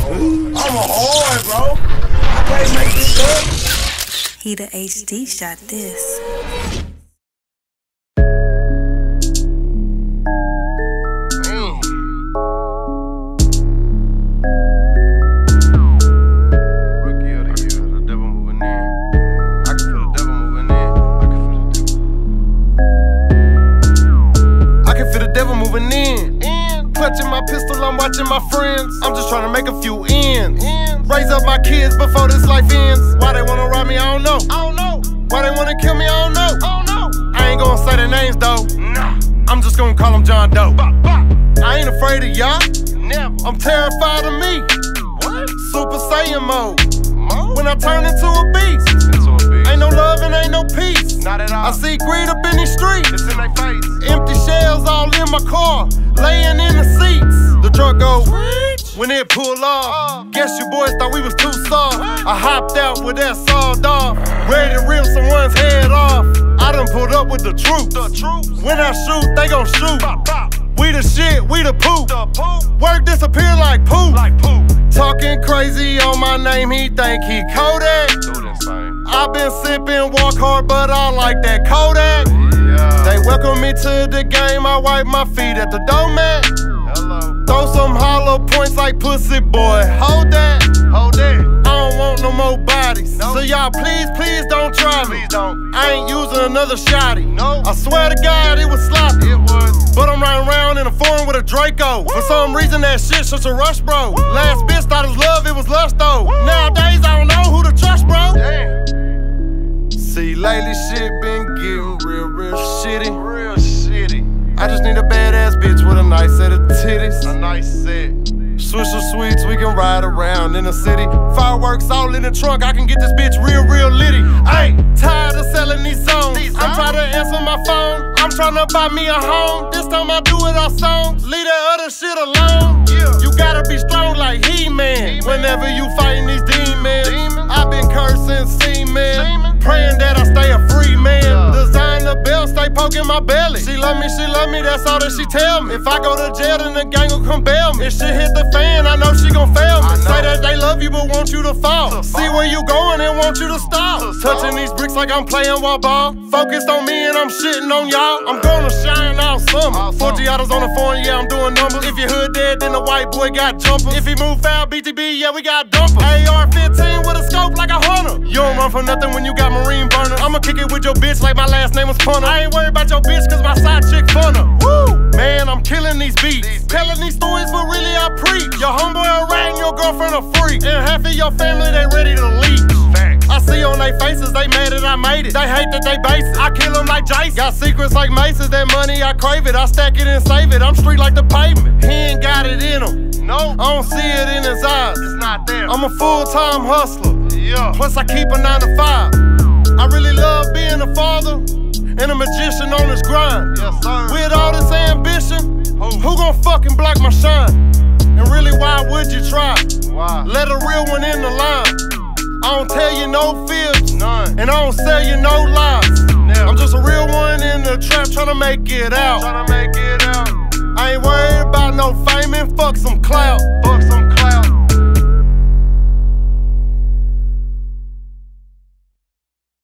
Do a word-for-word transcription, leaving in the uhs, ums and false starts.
I'm a hard, bro. I can't make this up. He the H D shot this. Clutching my pistol, I'm watching my friends. I'm just trying to make a few ends. Raise up my kids before this life ends. Why they wanna rob me, I don't know. I don't know. Why they wanna kill me, I don't know. I don't know. I ain't gonna say their names though. Nah. I'm just gonna call them John Doe. Bah, bah. I ain't afraid of y'all. Never. I'm terrified of me. What? Super Saiyan mode. Mode? When I turn into a beast. Into a beast. Ain't no love and ain't no peace. Not at all. I see greed up in these streets. It's in their face. Empty shells all in my car. Laying in the seats, the truck go when it pull off. Guess you boys thought we was too soft. I hopped out with that sawed off, ready to rip someone's head off. I done pulled up with the troops. When I shoot, they gon' shoot. We the shit, we the poop. Work disappear like poop. Talking crazy on my name, he think he Kodak. I been sipping, walk hard, but I like that Kodak. They welcome me to the game, I wipe my feet at the doormat. Hello. Throw some hollow points like pussy boy, hold that. Hold that. I don't want no more bodies. Nope. So y'all please, please don't try me. Please don't. I ain't using another shotty. No. I swear to God it was sloppy. It was. But I'm riding around in a foreign with a Draco. Woo. For some reason that shit such a rush, bro. Woo. Last bitch thought it was love, it was lust though. Woo. Nowadays I don't know who to trust, bro. Damn. See, lately shit been getting real, real shitty. Real shitty. I just need a badass bitch with a nice set of titties. A nice set. Swisher sweets, we can ride around in the city. Fireworks all in the trunk, I can get this bitch real, real litty. Ayy, tired of selling these songs. These I'm trying to answer my phone. I'm trying to buy me a home. This time I do it all songs. Leave that other shit alone. Yeah. You gotta be strong like He-Man. He Whenever you fighting these demons. Demon. I've been cursing semen. Praying that I stay a free man. Yeah. Design the belt, stay poking my belly. She love me, she love me, that's all that she tell me. If I go to jail, then the gang will come bail me. If shit hit the fan, I know she gon' fail me. Say that they love you, but want you to fall. See where you going and want you to stop. Touching these bricks like I'm playing wall ball. Focused on me and I'm shitting on y'all. I'm gonna shine all summer. Four Giottos on the phone, yeah, I'm doing numbers. If your hood dead, then the white boy got jumpers. If he move foul, B T B, yeah, we got dumpers. A R fifteen with a scope like a hunter. You don't run from nothing when you got Marine burner. I'ma kick it with your bitch like my last name was Punter. I ain't worried about your bitch cause my side chick funner. Woo! Man, I'm killing these beats. These Telling these stories, but really I preach. Your homeboy a rat and your girlfriend a freak. And half of your family, they ready to leak. I see on their faces, they mad that I made it. They hate that they base it. I kill them like Jason. Got secrets like Maces, that money, I crave it. I stack it and save it. I'm street like the pavement. He ain't got it in him. No, I don't see it in his eyes. It's not there. I'm a full-time hustler. Yeah. Plus I keep a nine to five. I really love being a father and a magician on his grind. Yes, sir. With all this ambition, who, who gon' fucking block my shine? And really, why would you try? Why? Let a real one in the line. I don't tell you no fibs, none. And I don't sell you no lies. Never. I'm just a real one in the trap tryna make it out. Tryna make it out. I ain't worried about no fame and fuck some clout. Fuck some